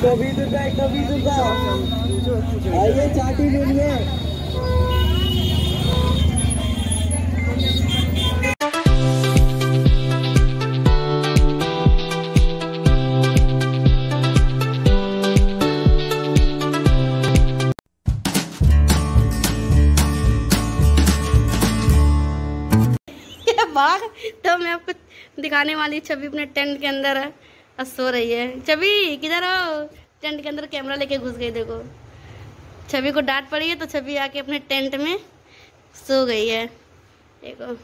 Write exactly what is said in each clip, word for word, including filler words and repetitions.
कभी दुकान कभी दुकान आइए चाटी मिलिए। बाघ तो मैं आपको दिखाने वाली छवि अपने टेंट के अंदर है और सो रही है। छवि किधर हो? टेंट के अंदर कैमरा लेके घुस गई। देखो छवि को डांट पड़ी है तो छवि आके अपने टेंट में सो गई है। देखो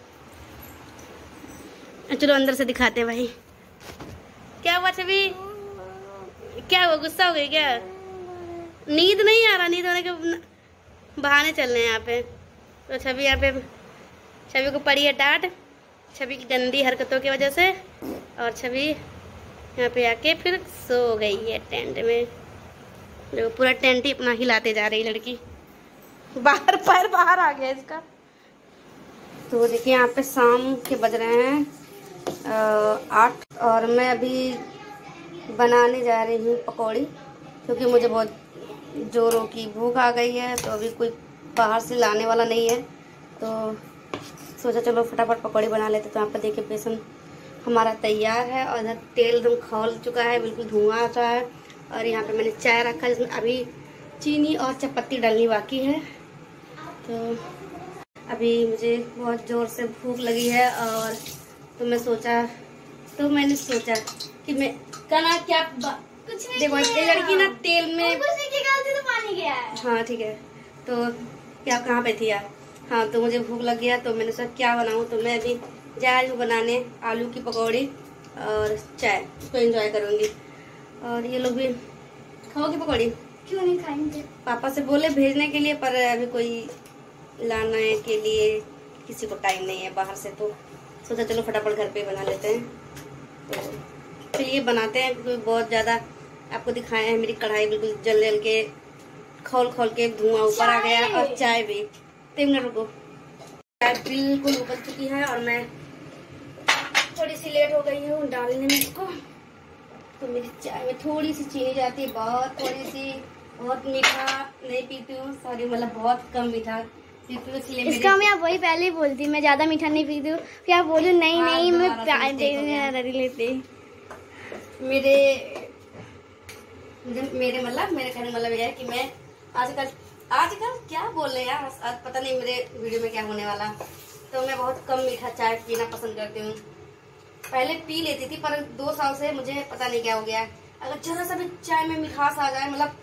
चलो अंदर से दिखाते हैं भाई। क्या हुआ छवि? क्या हुआ? गुस्सा हो गई क्या? नींद नहीं आ रहा? नींद होने के बहाने चल रहे हैं यहाँ पे। तो छवि यहाँ पे छवि को पड़ी है डांट छवि की गंदी हरकतों की वजह से, और छवि यहाँ पे आके फिर सो गई है टेंट में। देखो पूरा टेंट ही अपना हिलाते जा रही लड़की। बाहर पैर बाहर आ गया इसका। तो देखिए यहाँ पे शाम के बज रहे हैं आठ और मैं अभी बनाने जा रही हूँ पकौड़ी, क्योंकि मुझे बहुत जोरों की भूख आ गई है। तो अभी कोई बाहर से लाने वाला नहीं है तो सोचा चलो फटाफट पकौड़ी बना लेते। तो यहाँ पर देखिए बेसन हमारा तैयार है और इधर तेल एकदम खौल चुका है, बिल्कुल धुआं आ रहा है। और यहाँ पे मैंने चाय रखा है जिसमें अभी चीनी और चपत्ती डालनी बाकी है। तो अभी मुझे बहुत ज़ोर से भूख लगी है और तो मैं सोचा तो मैंने सोचा कि मैं कहना क्या कुछ नहीं। देखो ये लड़की ना तेल में कुछ नहीं निकालती तो पानी गया है। हाँ ठीक है। तो क्या कहाँ पे थी यार? हाँ तो मुझे भूख लग गया तो मैंने सोचा क्या बनाऊँ। तो मैं अभी जा रही हूँ बनाने आलू की पकौड़ी और चाय, उसको एंजॉय करूँगी। और ये लोग भी खाओगे पकौड़ी? क्यों नहीं खाएंगे? पापा से बोले भेजने के लिए, पर अभी कोई लाने के लिए किसी को टाइम नहीं है बाहर से। तो सोचा चलो फटाफट घर पे बना लेते हैं। तो चलिए बनाते हैं, क्योंकि बहुत ज़्यादा आपको दिखाए हैं मेरी कढ़ाई बिल्कुल जल जल के खोल खोल के धुआं ऊपर आ गया। और चाय भी तीन मिनट रुको। चाय बिल्कुल उबल चुकी है और मैं थोड़ी सी लेट हो गई हूँ डालने में इसको। तो मेरी चाय में थोड़ी सी चीनी जाती है, बहुत थोड़ी सी। बहुत मीठा नहीं पीती हूँ, सॉरी मतलब बहुत कम मीठा पीती हूँ, इसलिए इसका मैं आप वही पहले ही बोलती मैं ज्यादा मीठा नहीं पीती हूँ। फिर आप बोलूँ नहीं नहीं मैं प्यार देने लेती। मेरे मेरे मतलब मेरे कहने मतलब यह है कि मैं आजकल आजकल क्या बोल रहे हैं यार, आज पता नहीं मेरे वीडियो में क्या होने वाला। तो मैं बहुत कम मीठा चाय पीना पसंद करती हूँ। पहले पी लेती थी पर दो साल से मुझे पता नहीं क्या हो गया है। अगर जरा सा भी चाय में मिठास आ जाए मतलब,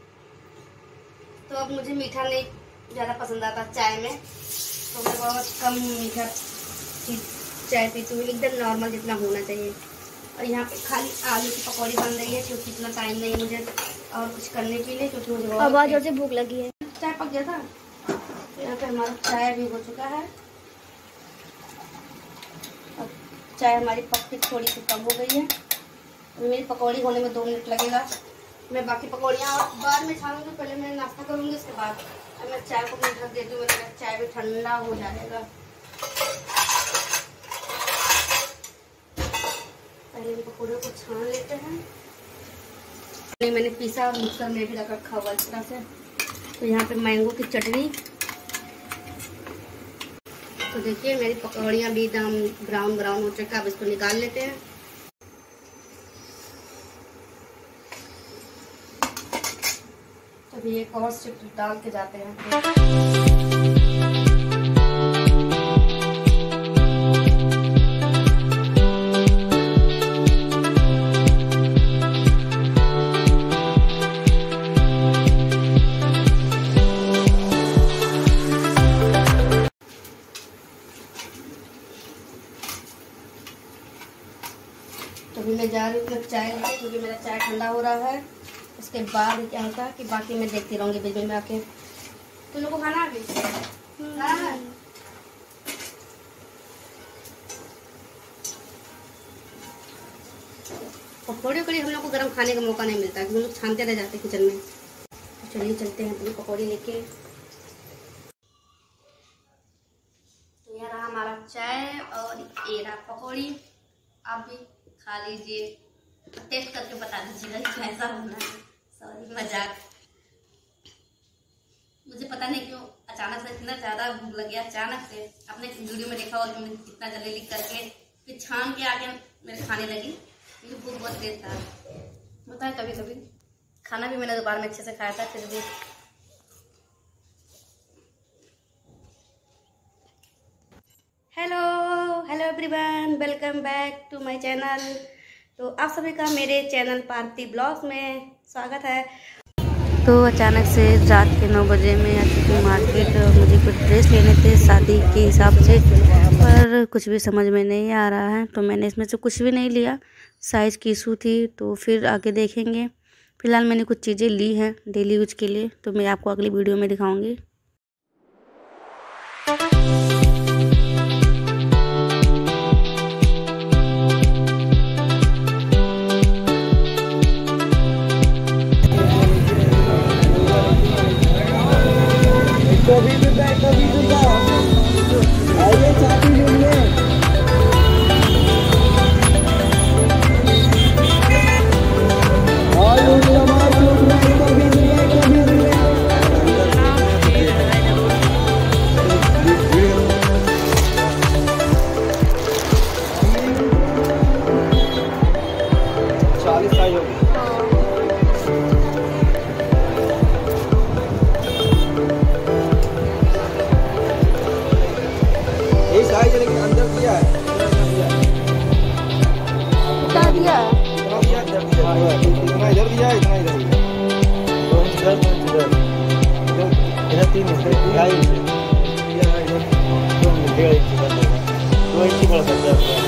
तो अब मुझे मीठा नहीं ज्यादा पसंद आता चाय में। तो मैं बहुत कम मीठा चाय पीती हूँ, एकदम नॉर्मल जितना होना चाहिए। और यहाँ पे खाली आलू की पकौड़ी बन रही है, क्योंकि इतना टाइम नहीं मुझे और कुछ करने के लिए, क्योंकि मुझे बहुत जोर से भूख लगी है। चाय पक गया था। तो यहाँ पे हमारा चाय भी हो चुका है। अब चाय हमारी पकती थोड़ी सी कम हो गई है। मेरी पकौड़ी होने में दो मिनट लगेगा। मैं बाकी पकौड़ियाँ बाद में छानूंगी, पहले मैं नाश्ता करूँगी, उसके बाद अब मैं चाय को ढक देती हूँ। मेरा चाय भी ठंडा हो जाएगा। पहले पकौड़े को छान लेते हैं। नहीं मैंने पीसा और मिक्सर में भी रख रखा हुआ इस तरह से। तो यहाँ पे मैंगो की चटनी। तो देखिए मेरी पकौड़ियाँ भी एकदम ब्राउन ब्राउन हो चुका है। अब इसको निकाल लेते हैं। अभी एक और सिप डाल के जाते हैं। तो अभी मैं जा रही हूँ चाय लेके, क्योंकि मेरा चाय ठंडा हो रहा है। उसके बाद क्या होता है कि बाकी मैं देखती रहूँगी बीच में आके। तुम लोग को खाना अभी पकौड़ी उकौड़ी हम लोग को गर्म खाने का मौका नहीं मिलता है, हम लोग छानते रह जाते किचन में। तो चलिए चलते हैं अपनी पकौड़ी लेके। तो यह रहा हमारा चाय और ये रहा पकौड़ी। आप भी खा लीजिए। टेस्ट करके बता दीजिएगा कि कैसा होना है। सॉरी मजाक। मुझे पता नहीं क्यों अचानक से इतना ज़्यादा भूख लग गया। अचानक से आपने वीडियो में देखा और मैं कितना जल्दी लिख करके फिर छान के आके मेरे खाने लगी, क्योंकि भूख बहुत तेज था। होता है कभी कभी। खाना भी मैंने दोपहर में अच्छे से खाया था, फिर भी hello hello everyone, welcome back to my channel. तो आप सभी का मेरे चैनल पार्टी ब्लॉग्स में स्वागत है। तो अचानक से रात के नौ बजे में आ चुकी मार्केट। मुझे कुछ ड्रेस लेने थे शादी के हिसाब से, पर कुछ भी समझ में नहीं आ रहा है, तो मैंने इसमें से कुछ भी नहीं लिया। साइज़ की इशू थी, तो फिर आगे देखेंगे। फ़िलहाल मैंने कुछ चीज़ें ली हैं डेली यूज के लिए, तो मैं आपको अगली वीडियो में दिखाऊँगी। कभी दूंगा कभी दूंगा आइए चाबी लीजिए। आलू टमाटर कभी दूंगा कभी दूंगा। चालीस साइज होगी। लेकिन अंदर दिया है, क्या दिया? इतना इधर दिया है, इतना इधर दिया। दो इंच इधर, दो इंच इधर, इधर तीन इंच, ढाई इंच, इधर दो इंच, डेढ़ इंच इधर, दो इंच बढ़ सकता है।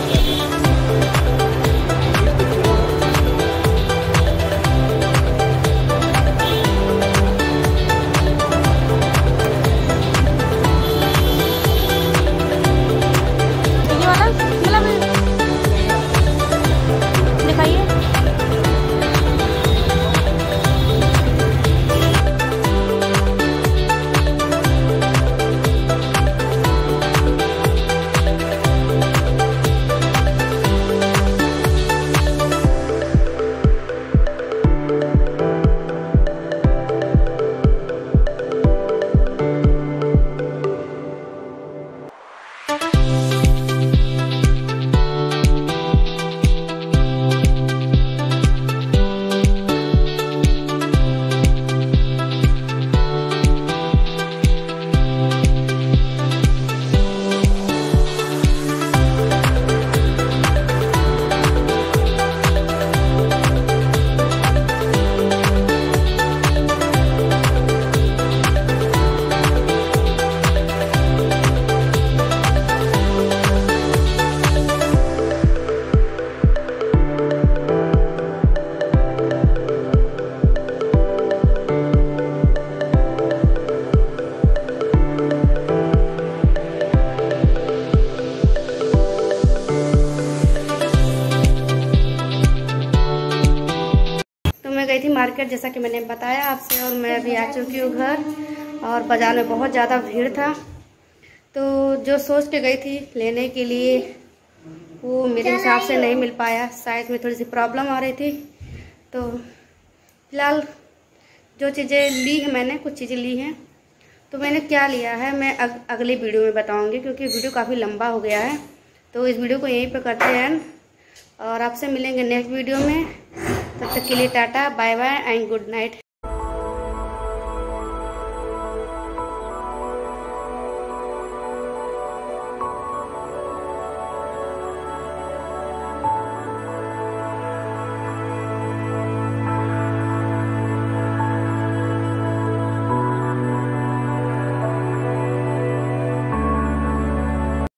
गई थी मार्केट, जैसा कि मैंने बताया आपसे, और मैं अभी आ चुकी हूँ घर। और बाज़ार में बहुत ज़्यादा भीड़ था, तो जो सोच के गई थी लेने के लिए वो मेरे हिसाब से नहीं मिल पाया। साइज में थोड़ी सी प्रॉब्लम आ रही थी। तो फिलहाल जो चीज़ें ली हैं मैंने, कुछ चीज़ें ली हैं, तो मैंने क्या लिया है मैं अग, अगली वीडियो में बताऊँगी, क्योंकि वीडियो काफ़ी लंबा हो गया है। तो इस वीडियो को यहीं पर करते हैं और आपसे मिलेंगे नेक्स्ट वीडियो में। तब तक के लिए tata, bye bye and good night.